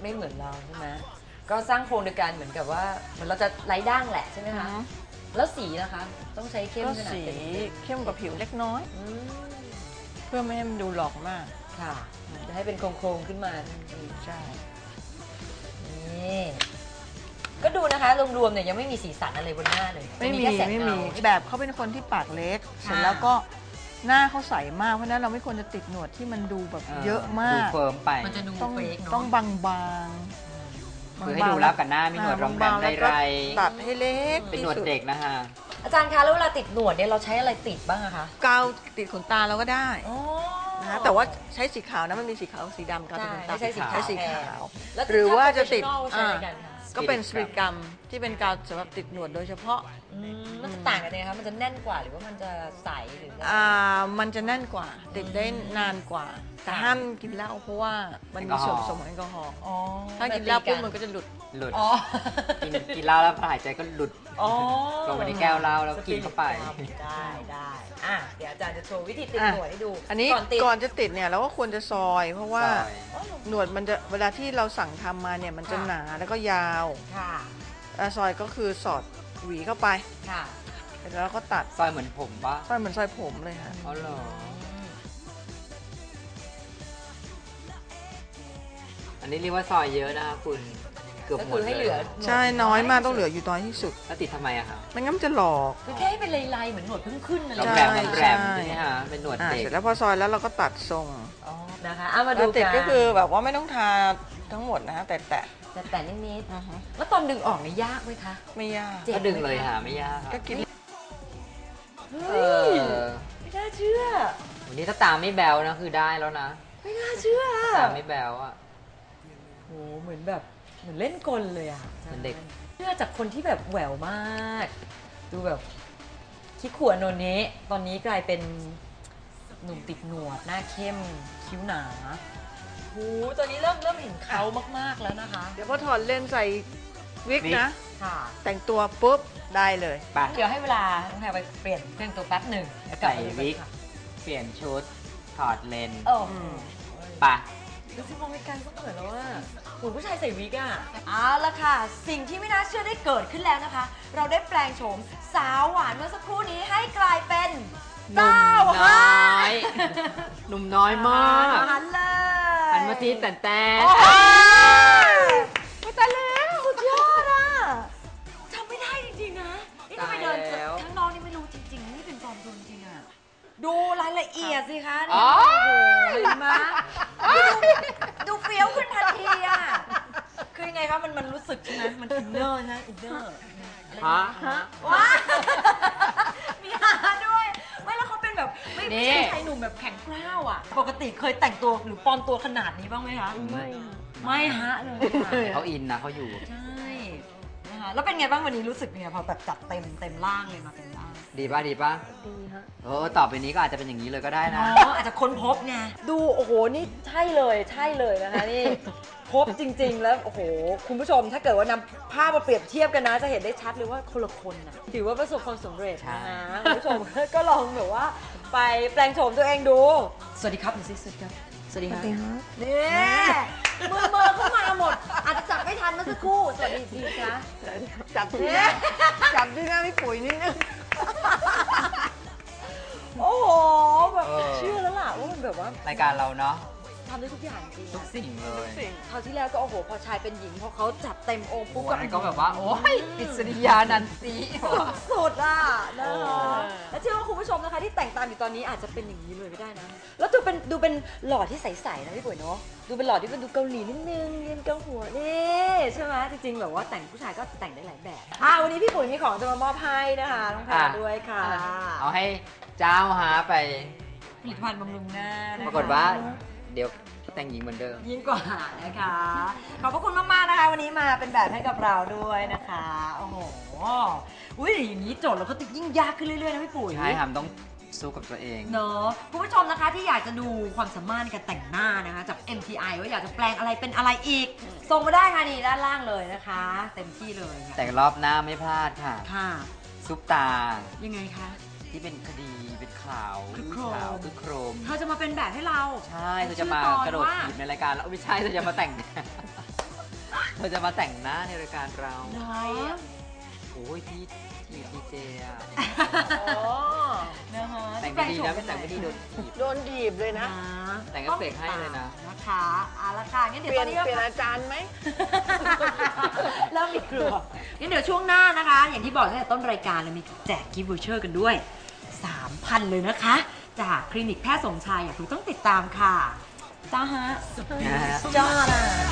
ไม่เหมือนเราใช่ไหมก็สร้างโครงโดยการเหมือนกับว่าเหมือนเราจะไร้ด่างแหละใช่ไหมคะแล้วสีนะคะต้องใช้เข้มขนาดสีเป็นเข้มกว่าผิวเล็กน้อยเพื่อไม่ให้มันดูหลอกมากค่ะจะให้เป็นโครงๆขึ้นมาใช่นี่ก็ดูนะคะรวมๆเนี่ยยังไม่มีสีสันอะไรบนหน้าเลยไม่มีไม่แบบเขาเป็นคนที่ปากเล็กเสร็จแล้วก็หน้าเขาใสมากเพราะนั้นเราไม่ควรจะติดหนวดที่มันดูแบบเยอะมากดูเฟิร์มไปมันจะดูเฟกเนาะต้องบางคือให้ดูรับกับหน้ามีหนวดรองแรมไรตัดให้เล็กเป็นหนวดเด็กนะฮะอาจารย์คะแล้วเวลาติดหนวดเนี่ยเราใช้อะไรติดบ้างอะคะกาวติดขนตาเราก็ได้นะแต่ว่าใช้สีขาวนะมันมีสีขาวสีดำกาวติดขนตาใช้สีขาวหรือว่าจะติดก็เป็นสสปิริตกัมที่เป็นกาวสำหรับติดหนวดโดยเฉพาะมันจะต่างกันยังไงคะมันจะแน่นกว่าหรือว่ามันจะใสหรือมันจะแน่นกว่าติดได้นานกว่าแต่ห้ามกินเหล้าเพราะว่ามันมีส่วนผสมของแอลกอฮอล์ถ้ากินเหล้าปุ๊บมันก็จะหลุดกินเหล้าแล้วหายใจก็หลุดลงไปในแก้วเหล้าแล้วกินเข้าไปได้เดี๋ยวอาจารย์จะโชว์วิธีติดหนวดให้ดูอันนี้ก่อนจะติดเนี่ยเราก็ควรจะซอยเพราะว่าหนวดมันจะเวลาที่เราสั่งทำมาเนี่ยมันจะหนาแล้วก็ยาวซอยก็คือสอดหวีเข้าไปแล้วก็ตัดซอยเหมือนผมปะซอยเหมือนซอยผมเลยค่ะอ๋อเหรออันนี้เรียกว่าซอยเยอะนะคะคุณเกือบหมดเลยใช่น้อยมากต้องเหลืออยู่น้อยที่สุดแล้วติดทำไมอะคะไม่งั้นมันจะหลอกคือแค่ให้เป็นลายๆเหมือนหนวดเพิ่งขึ้นอะไรแรมใช่ไหมคะเป็นหนวดเด็กเสร็จแล้วพอซอยแล้วเราก็ตัดทรงนะคะมาดูติดก็คือแบบว่าไม่ต้องทาทั้งหมดนะแต่นิดๆแล้วตอนดึงออกนี่ยากไหมคะไม่ยากก็ดึงเลยค่ะไม่ยากก็กินไม่น่าเชื่อวันนี้ถ้าตาไม่แบวนะคือได้แล้วนะไม่น่าเชื่อตาไม่แบวอ่ะโหเหมือนแบบเหมือนเล่นกลเลยอ่ะเหมือนเด็กเชื่อจากคนที่แบบแหววมากดูแบบคิดขวโนนนี้ตอนนี้กลายเป็นหนุ่มติดหนวดหน้าเข้มคิ้วหนาโหตอนนี้เริ่มเห็นเขามากๆแล้วนะคะเดี๋ยวพอถอดเลนส์ใส่วิกนะแต่งตัวปุ๊บได้เลยเดี๋ยวให้เวลาน้องแพรไปเปลี่ยนเครื่องตัวแป๊บหนึ่งใส่วิกเปลี่ยนชุดถอดเลนส์ปะดูสิมองไกลๆก็เหมือนแล้วว่าหุ่นผู้ชายใส่วิกอ่ะเอาละค่ะสิ่งที่ไม่น่าเชื่อได้เกิดขึ้นแล้วนะคะเราได้แปลงโฉมสาวหวานเมื่อสักครู่นี้ให้กลายเป็นหนุ่มน้อยหนุ่มน้อยมากหันเลยหันมาทีแต่ตายแล้วสุดยอดอ่ะจำไม่ได้จริงๆนะนี่ทำไมเดินทั้งน้องนี่ไม่รู้จริงๆนี่เป็นปลอมตัวจริงอ่ะดูรายละเอียดสิคะนี่โอ้โหเห็นไหมดูเฟี้ยวขึ้นทันทีอ่ะคือยังไงคะมันรู้สึกใช่ไหมมันอินเนอร์นะอินเนอร์ว้ามีหาด้วยไม่แล้วเขาเป็นแบบไม่ใช่ชายหนุ่มแบบแข็งกร้าวอ่ะปกติเคยแต่งตัวหรือปลอมตัวขนาดนี้บ้างไหมคะไม่ฮะเลยเขาอินนะเขาอยู่ใช่นะคะแล้วเป็นไงบ้างวันนี้รู้สึกไงพอแบบจัดเต็มร่างเลยมาเต็มร่างดีป่ะดีฮะต่อไปนี้ก็อาจจะเป็นอย่างนี้เลยก็ได้นะอาจจะค้นพบไงดูโอ้โหนี่ใช่เลยนะคะนี่พบจริงๆแล้วโอ้โหคุณผู้ชมถ้าเกิดว่านำภาพมาเปรียบเทียบกันนะจะเห็นได้ชัดเลยว่าคนละคนนะถือว่าประสบความสำเร็จนะคะคุณผู้ชมก็ลองแบบว่าไปแปลงโฉมตัวเองดูสวัสดีครับสวัสดีครับสวัสดีครับนี่มือเข้ามาหมดอาจจะจับไม่ทันเมื่อสักครู่สวัสดีทีคะจับที่หน้าพี่ปุ๋ยนิดนึงโอ้โหแบบเชื่อแล้วล่ะว่ามันแบบว่ารายการเราเนาะทำได้ทุกอย่างจริงทุกสิ่งเลยคราวที่แล้วก็โอ้โหพอชายเป็นหญิงพอเขาจัดเต็มองค์ปุ๊บก็แบบว่าโอ้ยอิสริยานันตีสุดอ่ะนะคะและเชื่อว่าคุณผู้ชมนะคะที่แต่งตามอยู่ตอนนี้อาจจะเป็นอย่างนี้เลยไม่ได้นะแล้วดูเป็นหล่อที่ใสๆนะพี่ปุ๋ยเนาะดูเป็นหล่อที่เป็นดูเกาหลีนิดนึงเรียนเกาหัวนี่ใช่ไหมจริงๆแบบว่าแต่งผู้ชายก็แต่งได้หลายแบบวันนี้พี่ปุ๋ยมีของจะมามอบให้นะคะน้องแพรด้วยค่ะเอาให้เจ้าหาไปผลิตภัณฑ์บำรุงหน้าปรากฏว่าเดี๋ยวแต่งหญิงเหมือนเดิมยิ่งกว่านะคะขอบพระคุณมากๆนะคะวันนี้มาเป็นแบบให้กับเราด้วยนะคะโอ้โหอุ้ยอย่างนี้โจทย์เราก็ยิ่งยากขึ้นเรื่อยๆนะพี่ปุ๋ยใช่ครับต้องสู้กับตัวเองเนอะคุณผู้ชมนะคะที่อยากจะดูความสามารถในการแต่งหน้านะคะจาก MTI ว่าอยากจะแปลงอะไรเป็นอะไรอีกส่งมาได้ค่ะนี่ด้านล่างเลยนะคะเต็มที่เลยแต่รอบหน้าไม่พลาดค่ะซุปตายังไงคะที่เป็นคดีเป็นข่าวคือโครมเธอจะมาเป็นแบบให้เราใช่เธอจะมากระโดดถีบในรายการแล้วไม่ใช่เธอจะมาแต่งเขาจะมาแต่งหน้าในรายการเราใช่อะโอ้ยพี่ดีเจอ่ะอ๋อนะคะแต่งไม่ดีนะไม่แต่งไม่ดีโดนถีบโดนถีบเลยนะแต่งก็เสกให้เลยนะนะคะเอาละค่ะงั้นเปเดี๋ยวลี่ตยอน นนี้เปลี่ยนอาจารย์ไหมเริ่มมีกลัวงั้นเดี๋ยวช่วงหน้านะคะ อย่างที่บอกตั้งแต่ต้นรายการเรามีแจกกิฟต์วอเชอร์กันด้วย 3,000 เลยนะคะ จากคลินิกแพทย์สมชายอยากรู้ต้องติดตามค่ะจ้าฮะนะฮะจ้านะ